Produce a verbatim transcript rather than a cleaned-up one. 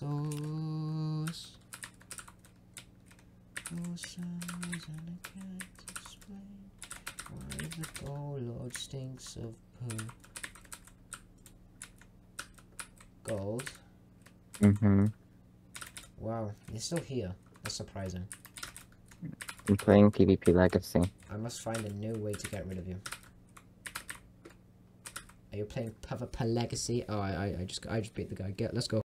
sauce. Your size and I can't explain why the gold lord stinks of poo. Gold? Mm-hmm. Wow, you're still here. That's surprising. I'm playing PvP Legacy. I must find a new way to get rid of you. Are you playing PvP Legacy? Oh, I, I, I just, I just beat the guy. Get, let's go.